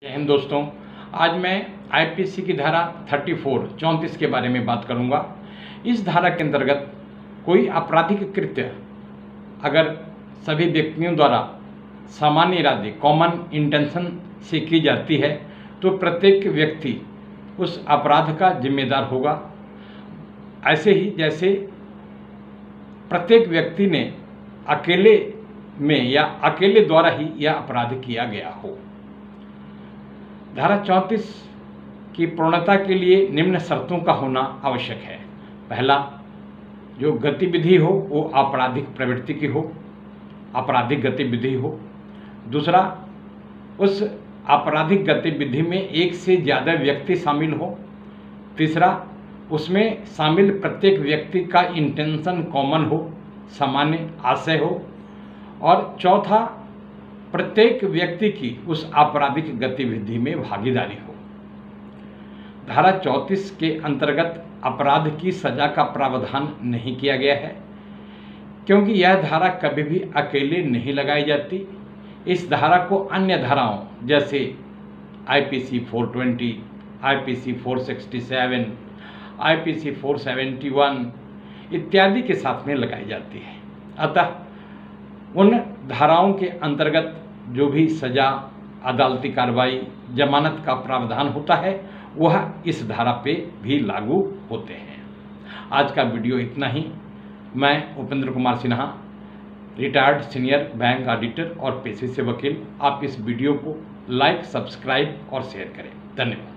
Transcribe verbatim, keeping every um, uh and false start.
जय हिंद दोस्तों, आज मैं आईपीसी की धारा चौंतीस चौंतीस के बारे में बात करूंगा। इस धारा के अंतर्गत कोई आपराधिक कृत्य अगर सभी व्यक्तियों द्वारा सामान्य इरादे कॉमन इंटेंशन से की जाती है तो प्रत्येक व्यक्ति उस अपराध का जिम्मेदार होगा। ऐसे ही जैसे प्रत्येक व्यक्ति ने अकेले में या अकेले द्वारा ही यह अपराध किया गया हो। धारा चौंतीस की पूर्णता के लिए निम्न शर्तों का होना आवश्यक है। पहला, जो गतिविधि हो वो आपराधिक प्रवृत्ति की हो, आपराधिक गतिविधि हो। दूसरा, उस आपराधिक गतिविधि में एक से ज़्यादा व्यक्ति शामिल हो। तीसरा, उसमें शामिल प्रत्येक व्यक्ति का इंटेंशन कॉमन हो, सामान्य आशय हो। और चौथा, प्रत्येक व्यक्ति की उस आपराधिक गतिविधि में भागीदारी हो। धारा चौंतीस के अंतर्गत अपराध की सजा का प्रावधान नहीं किया गया है, क्योंकि यह धारा कभी भी अकेले नहीं लगाई जाती। इस धारा को अन्य धाराओं जैसे आईपीसी चार सौ बीस, आईपीसी चार सौ सरसठ, आईपीसी चार सौ इकहत्तर इत्यादि के साथ में लगाई जाती है। अतः उन धाराओं के अंतर्गत जो भी सजा, अदालती कार्रवाई, जमानत का प्रावधान होता है वह इस धारा पे भी लागू होते हैं। आज का वीडियो इतना ही। मैं Upendra Kumar Sinha, retired senior bank auditor और पेशे से वकील। आप इस वीडियो को लाइक, सब्सक्राइब और शेयर करें। धन्यवाद।